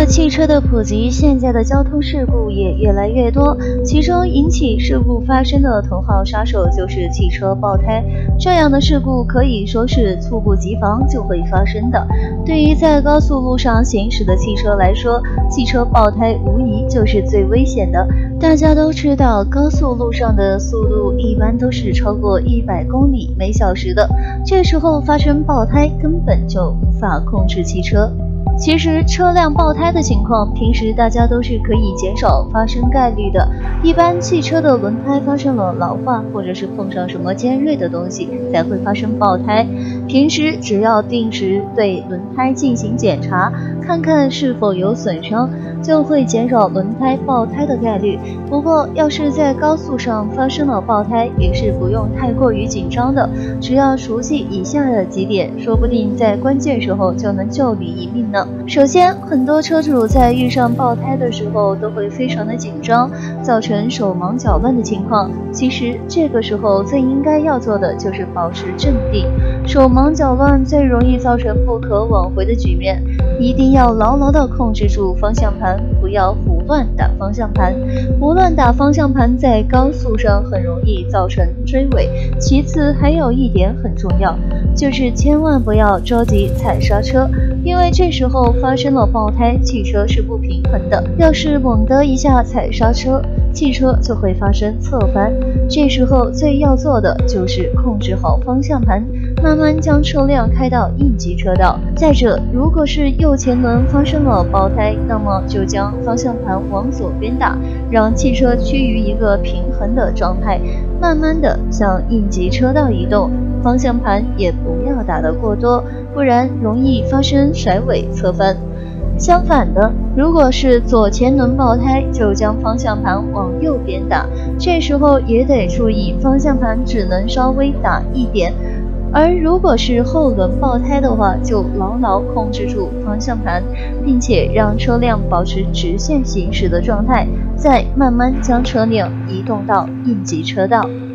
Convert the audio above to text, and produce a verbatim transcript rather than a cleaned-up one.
汽车的普及，现在的交通事故也越来越多，其中引起事故发生的头号杀手就是汽车爆胎。这样的事故可以说是猝不及防就会发生的。对于在高速路上行驶的汽车来说，汽车爆胎无疑就是最危险的。大家都知道，高速路上的速度一般都是超过一百公里每小时的，这时候发生爆胎根本就无法控制汽车。其实车辆爆胎的情况，平时大家都是可以减少发生概率的。一般汽车的轮胎发生了老化，或者是碰上什么尖锐的东西，才会发生爆胎。平时只要定时对轮胎进行检查，看看是否有损伤，就会减少轮胎爆胎的概率。不过，要是在高速上发生了爆胎，也是不用太过于紧张的，只要熟悉以下的几点，说不定在关键时候就能救你一命呢。首先，很多车主在遇上爆胎的时候都会非常的紧张，造成手忙脚乱的情况。其实这个时候最应该要做的就是保持镇定。手忙脚乱最容易造成不可挽回的局面，一定要牢牢地控制住方向盘，不要胡乱打方向盘。胡乱打方向盘在高速上很容易造成追尾。其次还有一点很重要，就是千万不要着急踩刹车，因为这时候发生了爆胎，汽车是不平衡的。要是猛地一下踩刹车，汽车就会发生侧翻。这时候最要做的就是控制好方向盘，慢慢将车辆开到应急车道。再者，如果是右前轮发生了爆胎，那么就将方向盘往左边打，让汽车趋于一个平衡的状态，慢慢的向应急车道移动。方向盘也不要打得过多，不然容易发生甩尾侧翻。相反的，如果是左前轮爆胎，就将方向盘往右边打，这时候也得注意方向盘只能稍微打一点。而如果是后轮爆胎的话，就牢牢控制住方向盘，并且让车辆保持直线行驶的状态，再慢慢将车辆移动到应急车道。